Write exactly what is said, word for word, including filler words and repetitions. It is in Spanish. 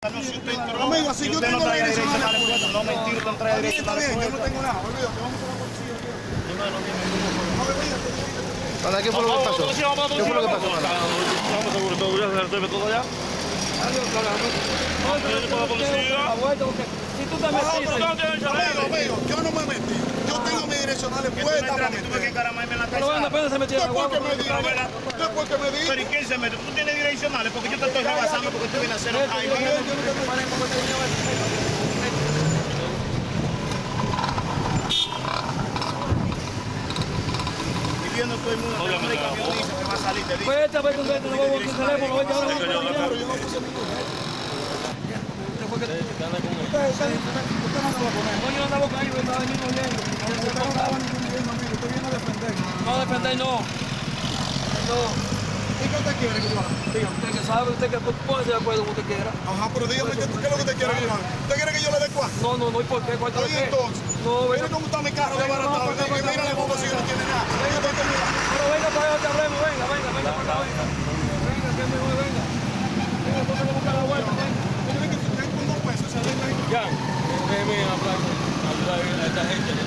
No, si usted entró, amigo, si si yo usted tengo no trae direccionales direccionales puestos, no mentir, usted no trae Está bien, direccionales yo no puestos. tengo nada, olvídate, vamos con la policía. No me vayas, Ahora, ¿qué fue lo que pasó? ¿Qué fue lo que pasó? Vamos seguro, todo ya, se todo allá. Si tú te metiste, amigo, amigo, yo no me metí. Yo tengo mis direccionales puestas para Tuve que meter. encaramarme en la Pero bueno, calzada. apenas se metió en la Después que guagua. me di, después que me di. Pero ¿y quién se mete? Tú tienes direccionales porque yo te estoy rebasando porque tú vienes a hacer un highway. Viviendo todo el mundo, el hombre que dice que va a salir de Pues esta vez tú vete, no vamos a tu teléfono, vete ahora. Usted fue que... Usted no se va a poner. No, yo no estaba con ellos, yo estaba vendiendo bien. Usted no estaba ni viendo, amigo, usted viene a defender. No, defender no. No. ¿Y qué usted quiere que yo haga? Dígame. Usted que sabe, usted que póngase de acuerdo como usted quiera. Ajá, pero dígame, ¿qué, ¿qué es lo que usted quiere que yo haga? ¿Usted quiere que yo le dé cuatro? No, no, no, ¿y por qué? ¿Cuánto Oye, qué? entonces, No, mire venga. cómo está mi carro de baratado. Y mira el bobo si no tiene nada. Yo tengo que mirar. Pero venga para allá, te hablemos, venga, venga, venga para acá, venga. Venga, que es mejor, venga. Venga, entonces le busca la vuelta, venga. Mire que usted con dos pesos se arregla ahí. Ya, déjeme hablar con ayudar a esta gente.